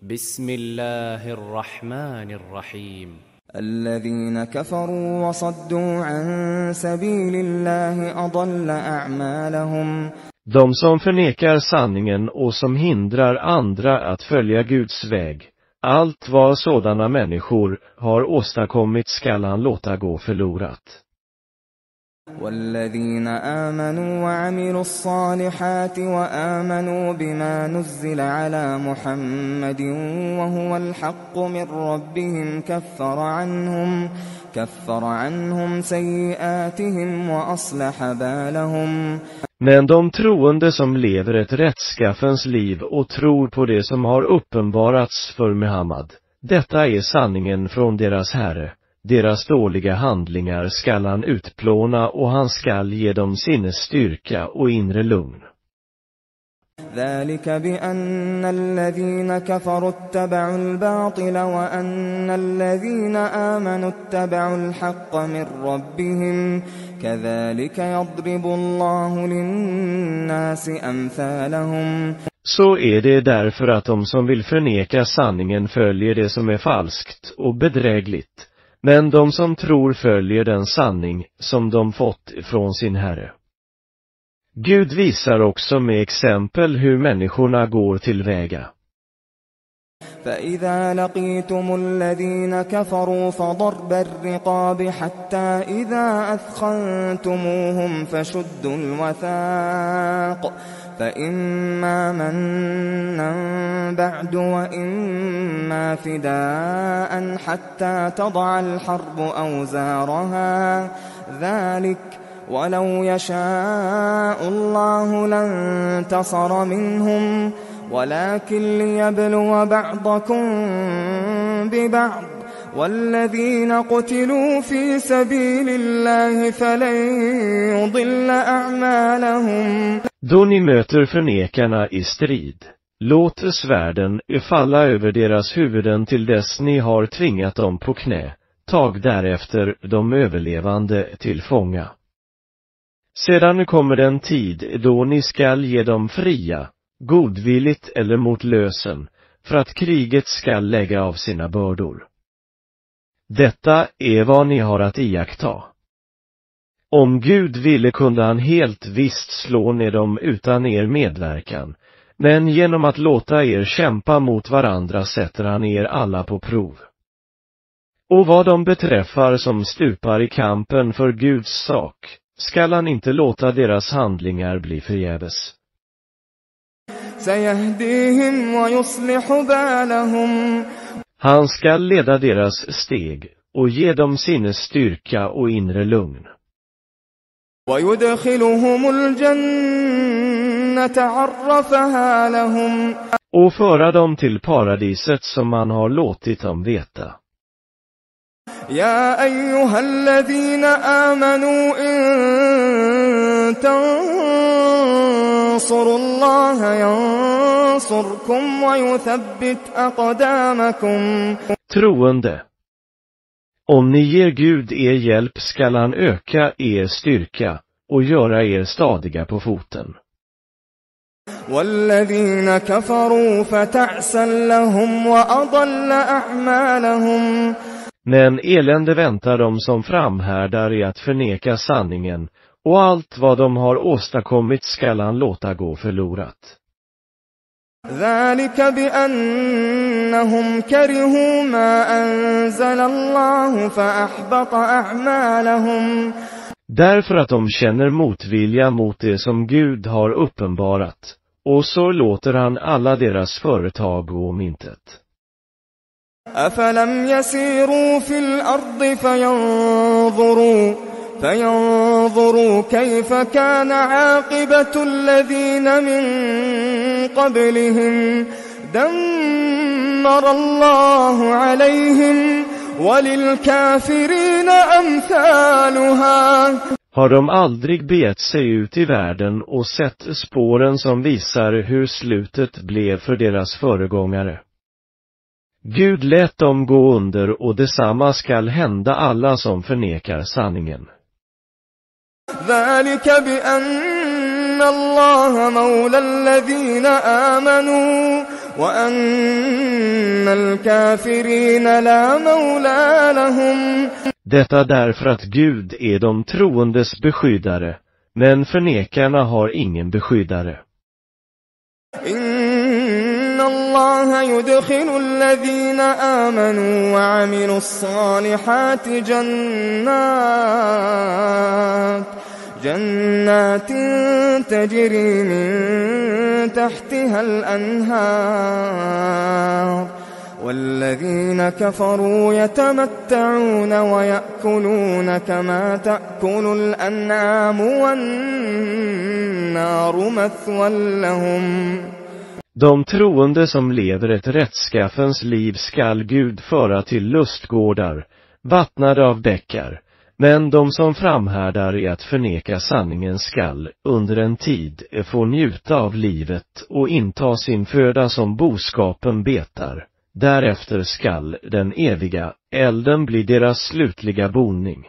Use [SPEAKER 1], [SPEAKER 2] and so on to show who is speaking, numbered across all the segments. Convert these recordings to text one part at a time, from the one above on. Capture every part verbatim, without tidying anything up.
[SPEAKER 1] Bismillahirrahmanirrahim.
[SPEAKER 2] الذين كفروا وصدوا عن سبيل الله أضل أعمالهم.
[SPEAKER 3] De som förnekar sanningen och som hindrar andra att följa Guds väg. Allt vad sådana människor har åstadkommit skall han låta gå förlorat.
[SPEAKER 2] والذين آمنوا وعملوا الصالحات وآمنوا بما نزل على محمد وهو الحق من ربهم كفر عنهم كفر عنهم سيئاتهم وأصلح بالهم.
[SPEAKER 3] Men de troende som lever ett rättskaffens liv och tror på det som har uppenbarats för Muhammad, detta är sanningen från deras Herre. Deras dåliga handlingar skall han utplåna och han skall ge dem sinnesstyrka och inre lugn.
[SPEAKER 2] ذلك بأن الذين كفروا اتبعوا الباطل وأن الذين آمنوا اتبعوا الحق من ربهم كذلك يضرب الله للناس أمثالهم.
[SPEAKER 3] Så är det därför att de som vill förneka sanningen följer det som är falskt och bedrägligt. Men de som tror följer den sanning som de fått från sin Herre. Gud visar också med exempel hur människorna går tillväga.
[SPEAKER 2] فإذا لقيتم الذين كفروا فضرب الرقاب حتى إذا أثخنتموهم فشدوا الوثاق فإما منا بعد وإما فداء حتى تضع الحرب أوزارها ذلك ولو يشاء الله لانتصر منهم ولكن ليبلو بعضكم ببعض والذين قتلوا في سبيل الله فلن يضل أعمالهم.
[SPEAKER 3] Då ni möter förnekarna i strid, låt svärden falla över deras huvuden till dess ni har tvingat dem på knä, tag därefter de överlevande till fånga. Sedan kommer den tid då ni skall ge dem fria, godvilligt eller mot lösen, för att kriget skall lägga av sina bördor. Detta är vad ni har att iaktta. Om Gud ville kunde han helt visst slå ner dem utan er medverkan, men genom att låta er kämpa mot varandra sätter han er alla på prov. Och vad de beträffar som stupar i kampen för Guds sak, skall han inte låta deras handlingar bli förgäves. Han skall leda deras steg och ge dem sinnesstyrka och inre lugn. Och föra dem till paradiset som man har låtit dem veta.
[SPEAKER 2] يا أيها الذين آمنوا إن تنصروا الله ينصركم ويثبت أقدامكم.
[SPEAKER 3] Troende, om ni ger Gud er hjälp skall han öka er styrka och göra er stadiga på foten.
[SPEAKER 2] والذين كفروا فتعسا لهم وأضل أعمالهم.
[SPEAKER 3] Men elände väntar de som framhärdar i att förneka sanningen, och allt vad de har åstadkommit skall han låta gå förlorat.
[SPEAKER 2] ذلك بأنهم كرهوا ما أنزل الله فأحبط أعمالهم.
[SPEAKER 3] Därför att de känner motvilja mot det som Gud har uppenbarat, och så låter han alla deras företag gå om intet.
[SPEAKER 2] أفلم يسيروا في الأرض فينظروا فينظروا كيف كان عاقبة الذين من قبلهم دمر الله عليهم وللكافرين أمثالها.
[SPEAKER 3] Har de aldrig begett sig ut i världen och sett spåren som visar hur slutet blev för deras föregångare? Gud lät dem gå under, och detsamma skall hända alla som förnekar sanningen.
[SPEAKER 2] ذلك بأن الله مولى الذين آمنوا وأن الكافرين لا مولى لهم.
[SPEAKER 3] Detta därför att Gud är de troendes beskyddare, men förnekarna har ingen beskyddare.
[SPEAKER 2] إن الله يدخل الذين آمنوا وعملوا الصالحات جنات جنات تجري من تحتها الأنهار والذين كفروا يتمتعون ويأكلون كما تأكل الأنعام والنار مثوى لهم.
[SPEAKER 3] De troende som lever ett rättskaffens liv skall Gud föra till lustgårdar, vattnade av bäckar, men de som framhärdar i att förneka sanningen skall under en tid få njuta av livet och inta sin föda som boskapen betar. Därefter skall den eviga elden bli deras slutliga boning.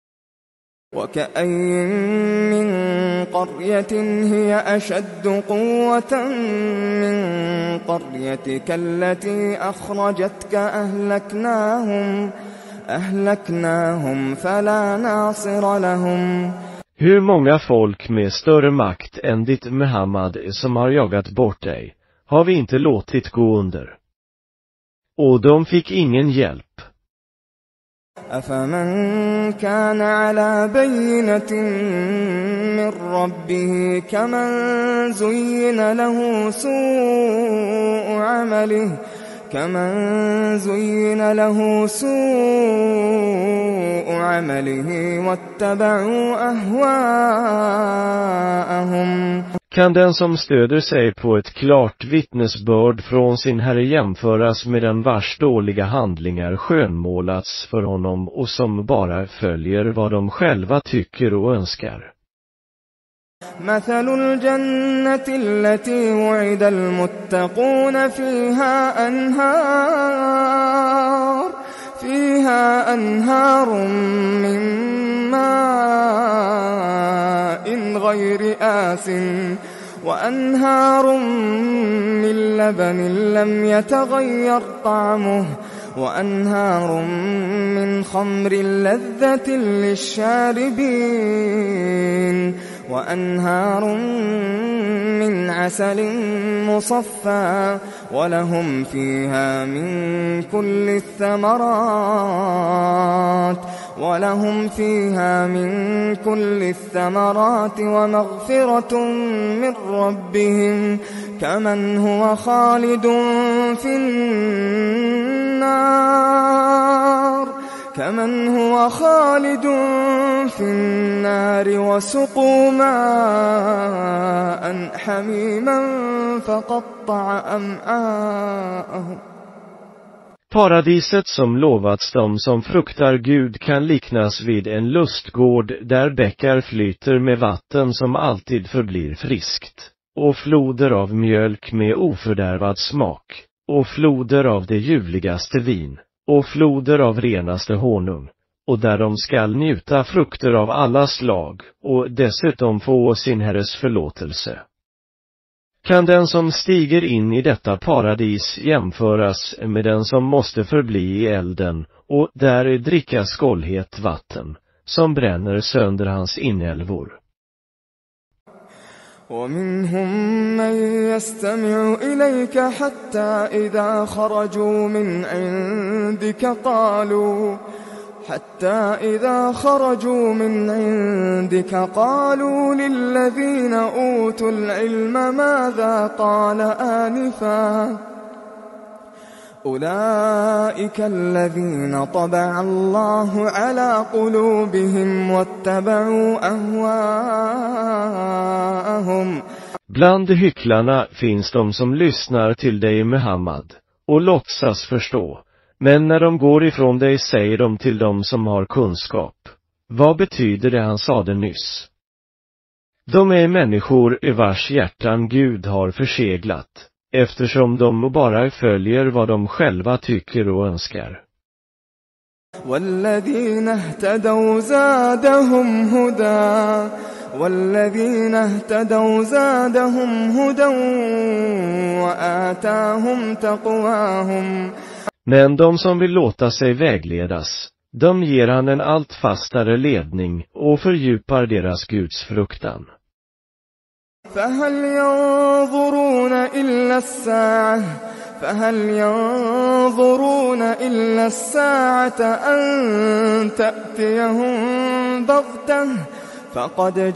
[SPEAKER 2] وكأين من قرية هي أشد قوة من قريتك التي أخرجتك أهلكناهم أهلكناهم فلا ناصر لهم.
[SPEAKER 3] Hur många folk med större makt än ditt Muhammad som har jagat bort dig, har vi inte låtit gå under? Och de fick ingen hjälp.
[SPEAKER 2] أفمن كان على بينة من ربه كمن زين له سوء عمله كمن زين له سوء عمله واتبعوا أهواءهم.
[SPEAKER 3] Kan den som stöder sig på ett klart vittnesbörd från sin Herre jämföras med den vars dåliga handlingar skönmålats för honom och som bara följer vad de själva tycker och önskar?
[SPEAKER 2] مثل الجنة التي وعد المتقون فيها أنهار فيها أنهار من ماء غير آس وأنهار من لبن لم يتغير طعمه وأنهار من خمر لذة للشاربين وأنهار من عسل مصفى ولهم فيها من كل الثمرات ولهم فيها من كل الثمرات ومغفرة من ربهم كمن هو خالد في النار كمن هو خالد في النار وسقوا ماء حميما فقطع أمعاءهم.
[SPEAKER 3] Paradiset som lovats dem som fruktar Gud kan liknas vid en lustgård där bäckar flyter med vatten som alltid förblir friskt, och floder av mjölk med ofördärvad smak, och floder av det ljuvligaste vin, och floder av renaste honung, och där de skall njuta frukter av alla slag, och dessutom få sin Herres förlåtelse. Kan den som stiger in i detta paradis jämföras med den som måste förbli i elden, och där dricka skållhet vatten, som bränner sönder hans inälvor?
[SPEAKER 2] ومنهم من يستمع إليك حتى إذا خرجوا من عندك قالوا حتى إذا خرجوا من عندك قالوا للذين أوتوا العلم ماذا قال آنفا أولئك الذين طبع الله على قلوبهم واتبعوا أهواءهم.
[SPEAKER 3] Bland hycklarna finns de som lyssnar till dig Muhammad och låtsas förstå, men när de går ifrån dig säger de till dem som har kunskap: vad betyder det han sade nyss? De är människor i vars hjärtan Gud har förseglat, eftersom de bara följer vad de själva tycker och önskar.
[SPEAKER 2] والذين اهتدوا زادهم هدى والذين اهتدوا زادهم هدى وآتاهم تقواهم
[SPEAKER 3] Men de som vill låta sig vägledas, de ger han en allt fastare ledning och fördjupar deras gudsfruktan.
[SPEAKER 2] فهل ينظرون إلا الساعة فهل ينظرون إلا الساعة أن تأتيهم بغتة فقد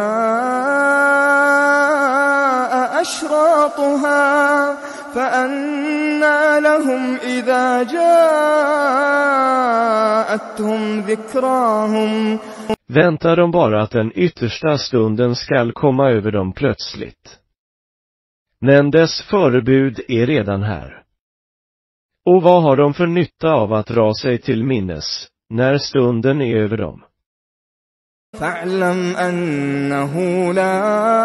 [SPEAKER 2] جاء أشراطها فأنى لهم إذا جاءتهم ذكراهم.
[SPEAKER 3] Väntar de bara att den yttersta stunden skall komma över dem plötsligt. Men dess förebud är redan här. Och vad har de för nytta av att dra sig till minnes, när stunden är över dem?
[SPEAKER 2] فاعلم أنه لا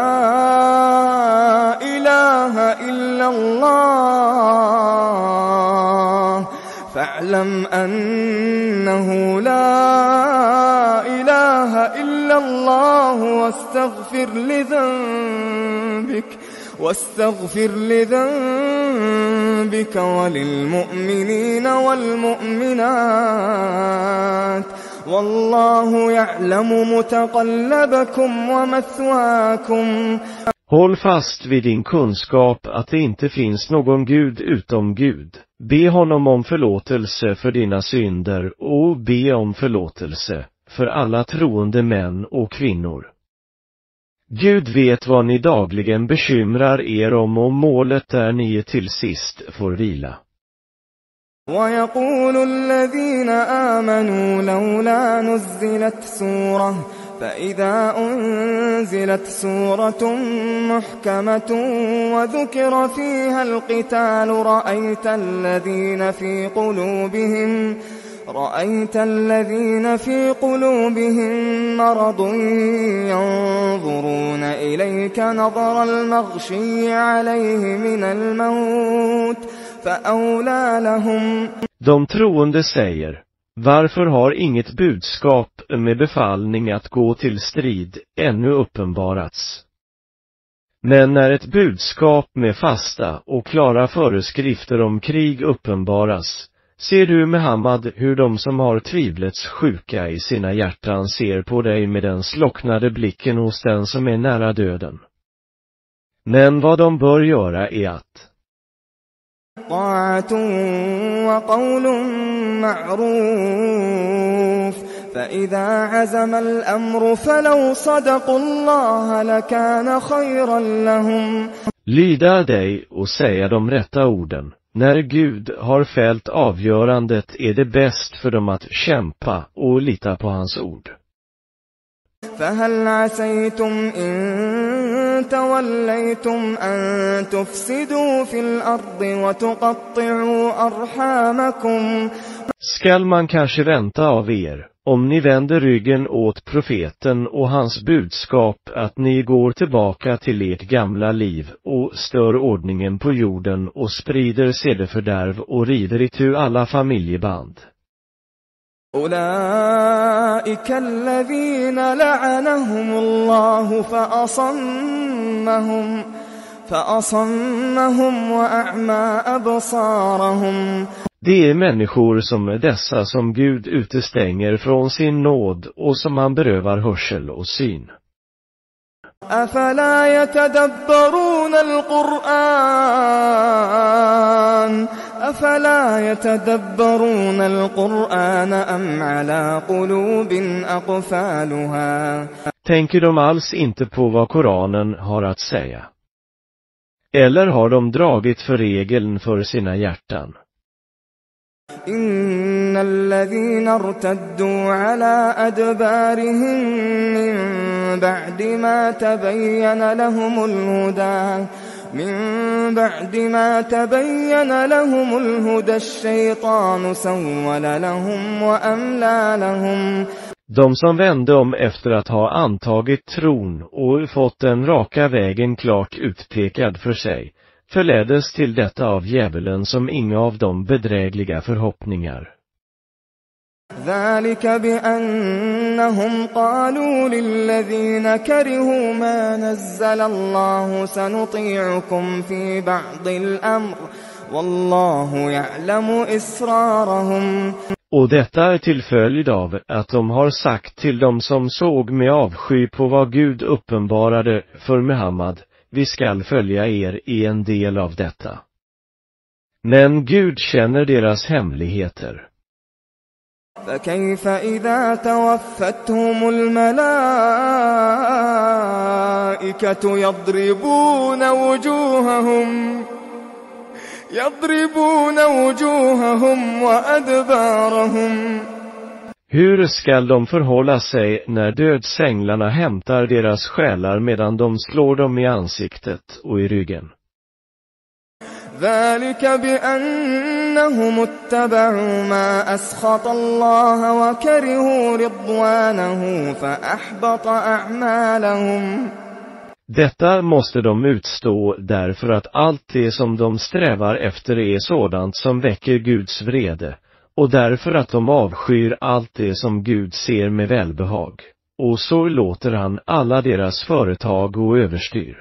[SPEAKER 2] إله إلا الله فاعلم أنه لا إله إلا الله واستغفر لذنبك واستغفر لذنبك وللمؤمنين والمؤمنات والله يعلم متقلبكم ومثواكم.
[SPEAKER 3] Håll fast vid din kunskap att det inte finns någon Gud utom Gud. Be honom om förlåtelse för dina synder och be om förlåtelse för alla troende män och kvinnor. Gud vet vad ni dagligen bekymrar er om och målet där ni till sist får vila.
[SPEAKER 2] ويقول الذين آمنوا لولا نزلت سورة فإذا أنزلت سورة محكمة وذكر فيها القتال رأيت الذين في قلوبهم رأيت الذين في قلوبهم مرض ينظرون إليك نظر المغشي عليه من الموت فأولى لهم.
[SPEAKER 3] De troende säger, varför har inget budskap med befallning att gå till strid ännu uppenbarats? Men när ett budskap med fasta och klara föreskrifter om krig uppenbaras, ser du Muhammad hur de som har tvivlets sjuka i sina hjärtan ser på dig med den slocknade blicken hos den som är nära döden. Men vad de bör göra är att
[SPEAKER 2] طاعة وقول معروف فإذا عزم الأمر فلو صدقوا الله لكان خيرا لهم.
[SPEAKER 3] Lyda dig och säga de rätta orden. När Gud har fällt avgörandet är det bäst för dem att kämpa och lita på hans ord.
[SPEAKER 2] فهل عسيتم إن توليتم أن تفسدوا في الأرض وتقطعوا أرحامكم.
[SPEAKER 3] Skall man kanske vänta av er, om ni vänder ryggen åt profeten och hans budskap att ni går tillbaka till ert gamla liv och stör ordningen på jorden och sprider sedefördärv och river itu alla familjeband.
[SPEAKER 2] أولئك الذين لعنهم الله فأصمهم فأصمهم وأعمى أبصارهم.
[SPEAKER 3] Det är människor som dessa som Gud utestänger från sin nåd och som han berövar hörsel och syn.
[SPEAKER 2] أفلا يتدبرون القرآن أفلا يتدبرون القرآن أم على قلوب أقفالها.
[SPEAKER 3] Tänker de alls inte på vad Koranen har att säga? Eller har de dragit för regeln för sina hjärtan?
[SPEAKER 2] إن الذين ارتدوا على أدبارهم من بعد ما تبين لهم الهدى من بعد ما تبين لهم الهدى الشيطان سول لهم وأملى لهم.
[SPEAKER 3] De som vände om efter att ha antagit tron och fått den raka vägen klart utpekad för sig, förleddes till detta av djävulen som inga av de bedrägliga förhoppningar.
[SPEAKER 2] ذلك بأنهم قالوا للذين كرهوا ما نزل الله سنطيعكم في بعض الأمر والله يعلم إسرارهم.
[SPEAKER 3] Och detta är till följd av att de har sagt till dem som såg med avsky på vad Gud uppenbarade för Muhammad: vi skall följa er i en del av detta. Men Gud känner deras hemligheter.
[SPEAKER 2] فكيف إذا توفتهم الملائكة يضربون وجوههم يضربون وجوههم وأدبارهم.
[SPEAKER 3] Hur skall de förhålla sig när dödsänglarna hämtar deras själar medan de slår dem i ansiktet och i ryggen?
[SPEAKER 2] ذلك بأنهم اتبعوا ما أسخط الله وكرهوا رضوانه فأحبط أعمالهم.
[SPEAKER 3] Detta måste de utstå därför att allt det som de strävar efter är sådant som väcker Guds vrede, och därför att de avskyr allt det som Gud ser med välbehag, och så låter han alla deras företag gå överstyr.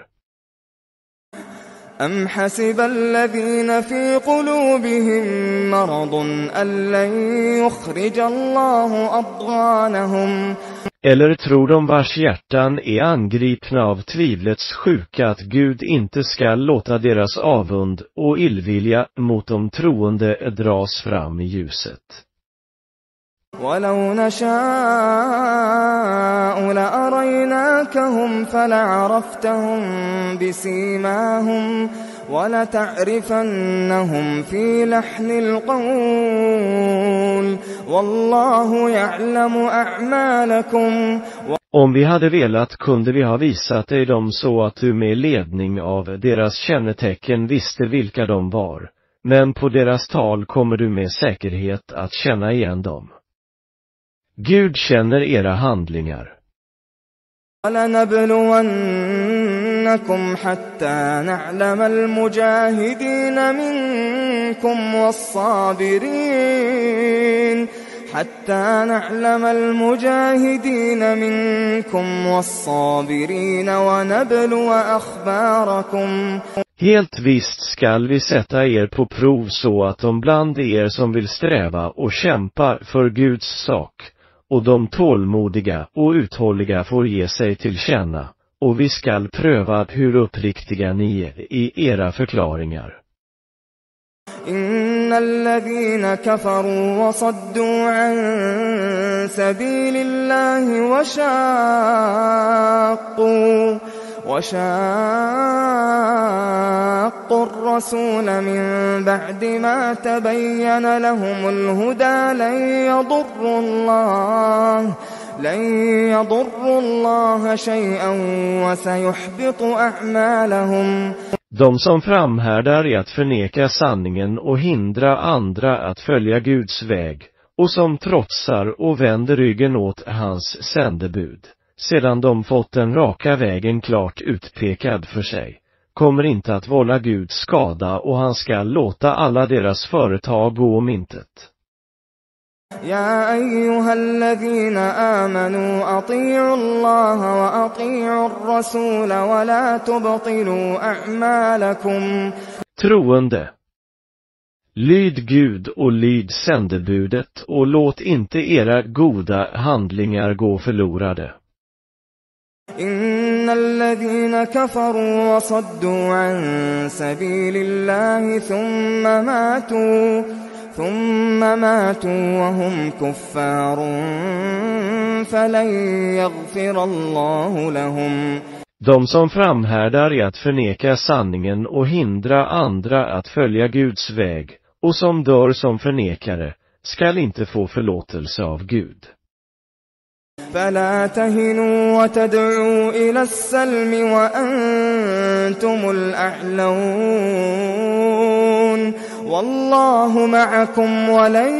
[SPEAKER 2] أم حسب الذين في قلوبهم مرض أن لن يخرج الله أضغانهم.
[SPEAKER 3] Eller tror de vars hjärtan är angripna av tvivlets sjuka att Gud inte ska låta deras avund och illvilja mot de troende dras fram i ljuset?
[SPEAKER 2] ولو نشاء لأريناكهم فلعرفتهم بسيماهم ولتعرفنهم في لحن القول والله يعلم أعمالكم.
[SPEAKER 3] Om vi hade velat kunde vi ha visat dig dem så att du med ledning av deras kännetecken visste vilka de var, men på deras tal kommer du med säkerhet att känna igen dem. Gud känner era handlingar.
[SPEAKER 2] وَلَنَبْلُوَنَّكُمْ حَتَّى نَعْلَمَ الْمُجَاهِدِينَ مِنكُمْ وَالصَّابِرِينَ حَتَّى نَعْلَمَ الْمُجَاهِدِينَ مِنكُمْ وَالصَّابِرِينَ وَنَبْلُوَ أَخْبَارَكُمْ.
[SPEAKER 3] Helt visst skall vi sätta er på prov så att de bland er som vill sträva och kämpa för Guds sak, och de tålmodiga och uthålliga får ge sig till känna, och vi skall pröva hur uppriktiga ni är i era förklaringar.
[SPEAKER 2] إن الذين كفروا وصدوا عن سبيل الله وشاقوا وشاقوا الرسول من بعد ما تبين لهم الهدى لن يضروا الله لن يضروا الله شيئا وسيحبط أعمالهم.
[SPEAKER 3] De som framhärdar i att förneka sanningen och hindra andra att följa Guds väg, och som trotsar och vänder ryggen åt hans sändebud, sedan de fått den raka vägen klart utpekad för sig, kommer inte att vålla Gud skada, och han ska låta alla deras företag gå om intet.
[SPEAKER 2] يا أيها الذين آمنوا أطيعوا الله وأطيعوا الرسول ولا تبطلوا أعمالكم.
[SPEAKER 3] Troende, lyd Gud och lyd sändebudet, och låt inte era goda handlingar gå förlorade.
[SPEAKER 2] إن الذين كفروا وصدوا عن سبيل الله ثم ماتوا ثم ماتوا وهم كفار فلن يغفر الله لهم.
[SPEAKER 3] De som framhärdar i att förneka sanningen och hindra andra att följa Guds väg, och som dör som förnekare, skall inte få förlåtelse av Gud.
[SPEAKER 2] فلا تهنوا وتدعوا إلى السلم وأنتم الأعلون والله معكم ولن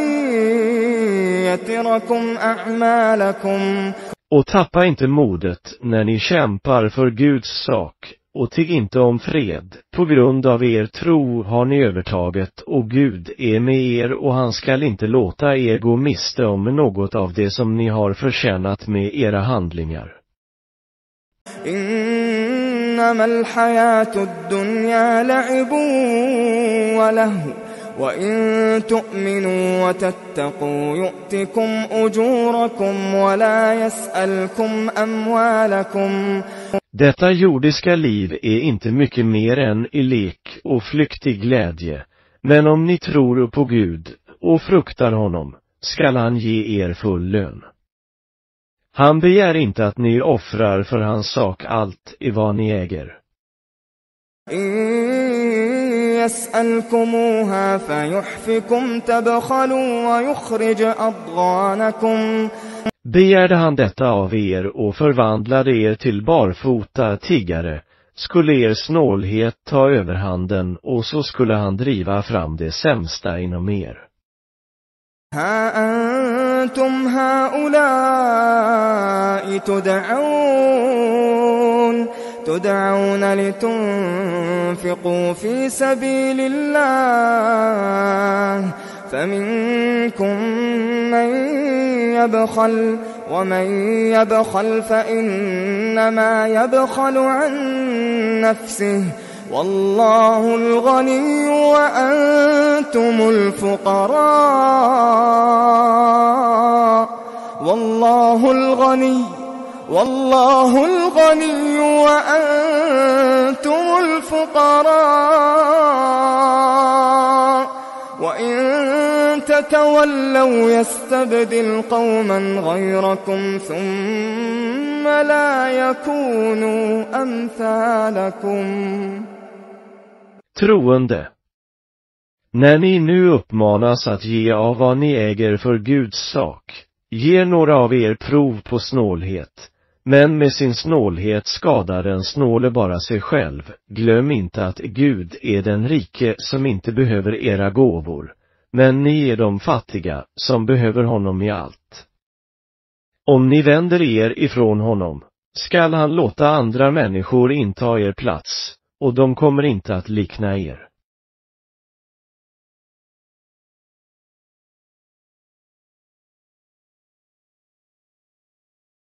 [SPEAKER 2] يتركم أعمالكم.
[SPEAKER 3] Och tappa inte modet när ni kämpar för Guds sak, och tigg inte om fred. På grund av er tro har ni övertaget, och Gud är med er, och han skall inte låta er gå miste om något av det som ni har förtjänat med era handlingar.
[SPEAKER 2] إنما الحياة الدنيا الدنيا لعب ولهو وإن تؤمنوا وتتقوا يؤتكم أجوركم ولا يسألكم أموالكم.
[SPEAKER 3] Detta jordiska liv är inte mycket mer än i lek och flyktig glädje, men om ni tror på Gud och fruktar honom, skall han ge er full lön. Han begär inte att ni offrar för hans sak allt i vad ni äger.
[SPEAKER 2] يسألكموها فيحفكم تبخلوا ويخرج أضغانكم.
[SPEAKER 3] Begärde han detta av er och förvandlade er till barfota tiggare, skulle er snålhet ta överhanden och så skulle han driva fram det sämsta inom er.
[SPEAKER 2] ها أنتم هؤلاء تدعون تدعون لتنفقوا في سبيل الله فمنكم من يبخل ومن يبخل فإنما يبخل عن نفسه والله الغني وأنتم الفقراء والله الغني والله الغني وأنتم الفقراء وإن تتولوا يستبدل قوما غيركم ثم لا يكونوا أمثالكم.
[SPEAKER 3] Troende. När ni nu uppmanas att ge av vad ni äger för Guds sak, ger några av er prov på snålhet, men med sin snålhet skadar den snåle bara sig själv. Glöm inte att Gud är den rike som inte behöver era gåvor, men ni är de fattiga som behöver honom i allt. Om ni vänder er ifrån honom, skall han låta andra människor inta er plats, och de kommer inte att likna er.